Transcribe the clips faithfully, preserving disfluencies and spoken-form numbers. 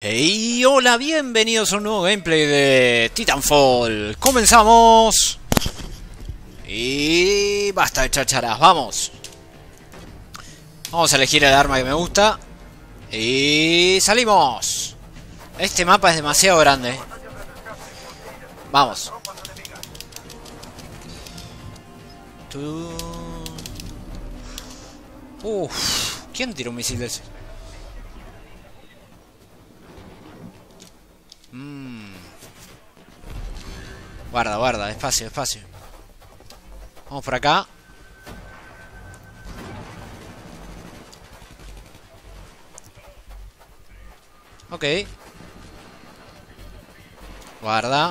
Hey, hola, bienvenidos a un nuevo gameplay de Titanfall. Comenzamos. Y basta de chacharas, vamos. Vamos a elegir el arma que me gusta. Y salimos. Este mapa es demasiado grande. Vamos. Uff, ¿quién tiró un misil de ese? Mmm. Guarda, guarda, despacio, despacio. Vamos por acá. Ok. Guarda.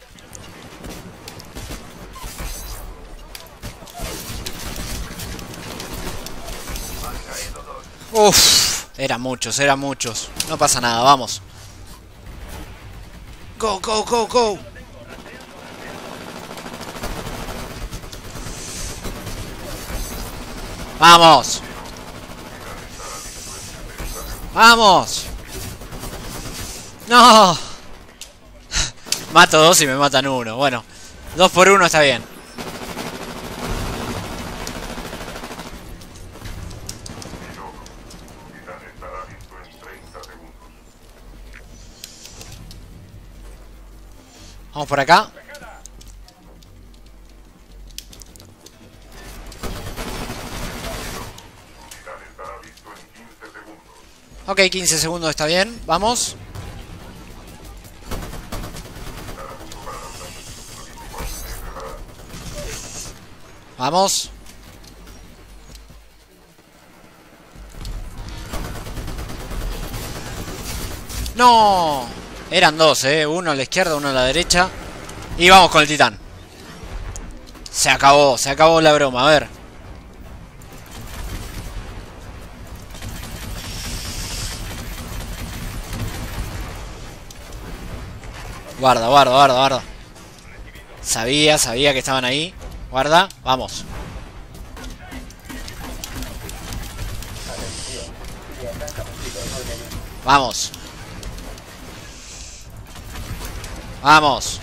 Uff, eran muchos, eran muchos. No pasa nada, vamos. Go, go, go, go. Vamos. Vamos. No. Mato dos y me matan uno. Bueno, dos por uno está bien. Vamos por acá. Ok, quince segundos está bien. Vamos. Vamos. No. Eran dos, eh. Uno a la izquierda, uno a la derecha. Y vamos con el titán. Se acabó, se acabó la broma. A ver. Guarda, guarda, guarda, guarda. Sabía, sabía que estaban ahí. Guarda, vamos. Vamos. Vamos.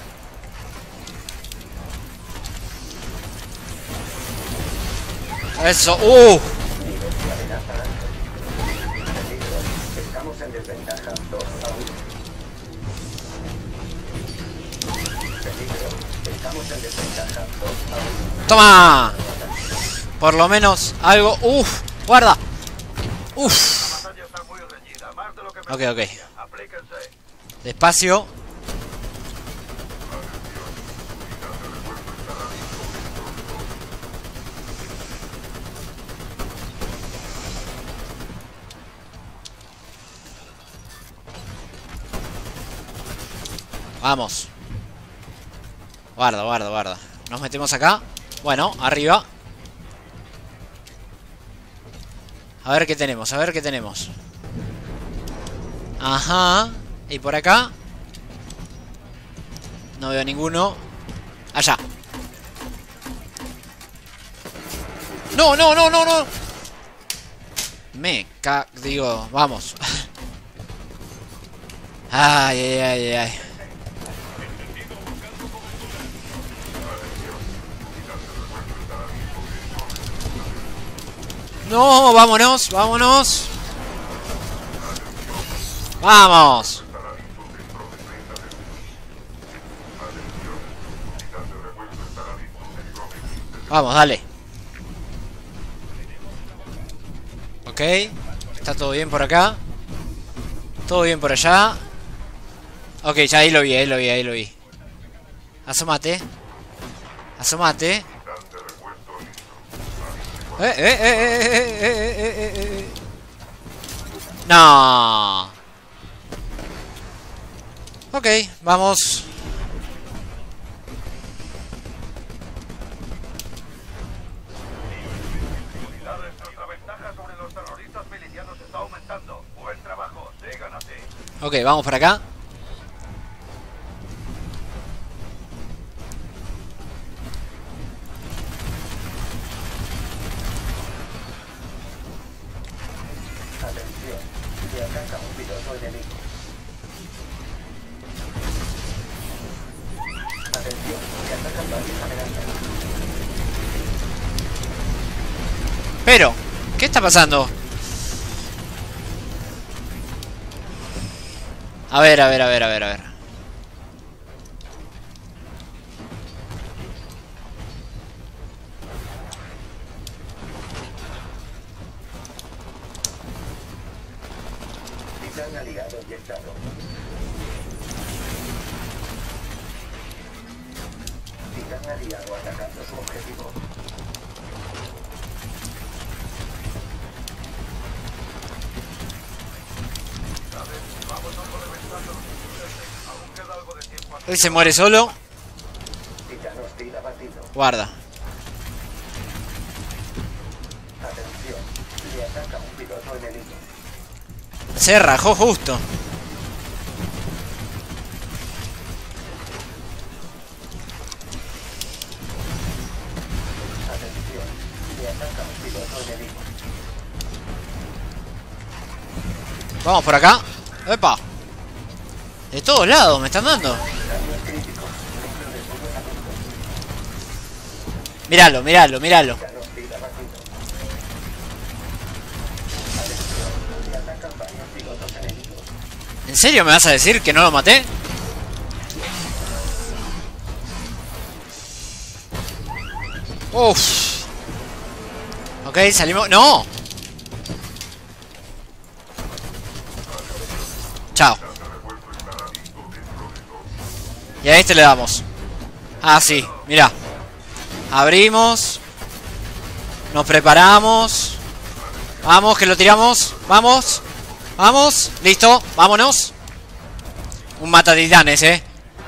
Eso, uh. Estamos en desventaja dos a uno. Estamos en desventaja dos a uno. Toma. Por lo menos algo. Uf, guarda. Uf. Ok, ok. Despacio. Vamos. Guarda, guarda, guarda. Nos metemos acá. Bueno, arriba. A ver qué tenemos, a ver qué tenemos. Ajá. Y por acá no veo ninguno. Allá. No, no, no, no, no. Me ca... Digo, vamos. Ay, ay, ay, ay. No, vámonos, vámonos. Vamos. Vamos, dale. Ok. Está todo bien por acá. Todo bien por allá. Ok, ya ahí lo vi, ahí lo vi, ahí lo vi. Asómate. Asómate. Eh, eh, eh, eh, eh, eh, eh, eh, eh. No. Ok, vamos. Ok, vamos por acá. Atención, se ataca un piloto enemigo. Pero, ¿qué está pasando? A ver, a ver, a ver, a ver, a ver. Titán aliado inyectado. Titán aliado atacando su objetivo. Él se muere solo. Titán hostil abatido. Guarda. Atención, le ataca un piloto enemigo. Se rajó justo. Atención, le ataca un piloto enemigo. Vamos por acá. ¡Epa! De todos lados me están dando. Daños críticos. Núcleo de fuego abatido. Míralo, míralo, míralo. Titán hostil abatido. Atención, le atacan varios pilotos enemigos. ¿En serio me vas a decir que no lo maté? Uff. Ok, salimos. ¡No! Chao. Y a este le damos. Ah, sí, mira. Abrimos. Nos preparamos. Vamos, que lo tiramos. Vamos. Vamos. Listo. Vámonos. Un mata titanes, eh.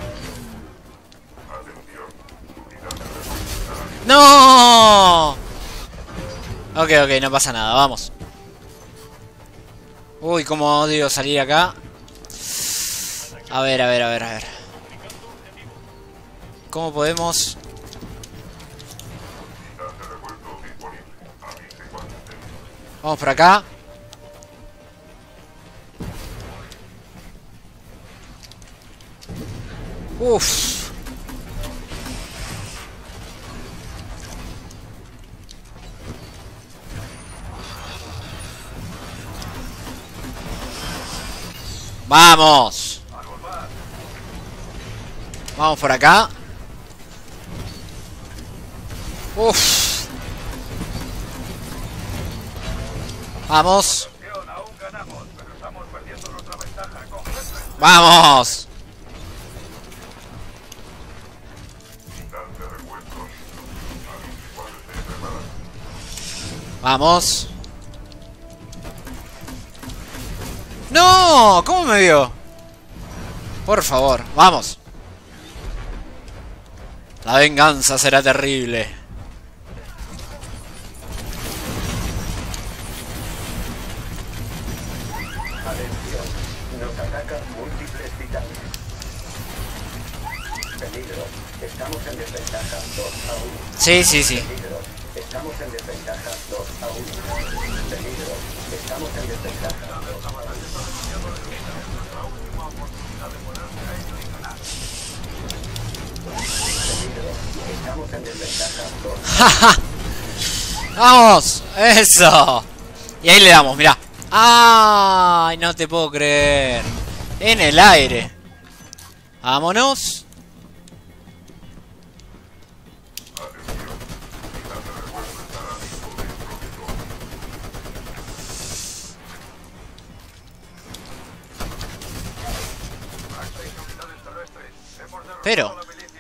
¡No! Ok, ok, no pasa nada. Vamos. Uy, cómo odio salir acá. A ver, a ver, a ver, a ver. ¿Cómo podemos? Vamos por acá. Uff. Vamos. Vamos por acá. Uff. Vamos. Vamos. Vamos. ¡No! ¿Cómo me vio? Por favor, vamos. La venganza será terrible. Atención, nos atacan múltiples titanes. Peligro, estamos en desventaja dos a uno. Sí, sí, sí. Peligro, estamos en desventaja dos a uno. Peligro, estamos en desventaja dos a uno. Peligro, estamos en desventaja dos a uno. ¡Vamos! ¡Eso! Y ahí le damos, mirá. ¡Ay! No te puedo creer. En el aire. Vámonos. Pero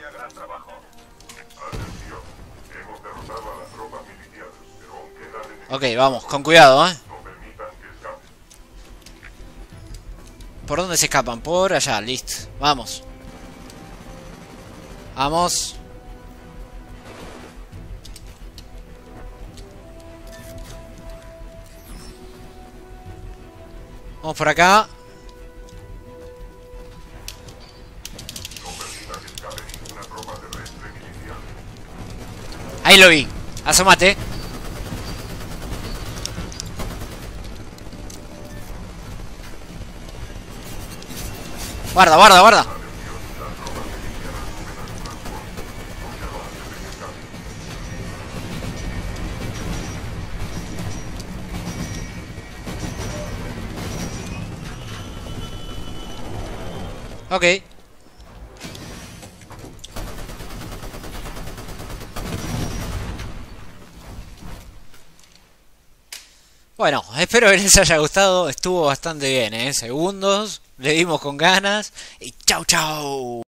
ok, vamos, con cuidado, ¿eh? ¿Por dónde se escapan? Por allá, listo. Vamos. Vamos. Vamos por acá. Ahí lo vi. Asómate. Guarda, guarda, guarda. Ok. Bueno, espero que les haya gustado. Estuvo bastante bien, ¿eh? Segundos. Le dimos con ganas. Y chau chau.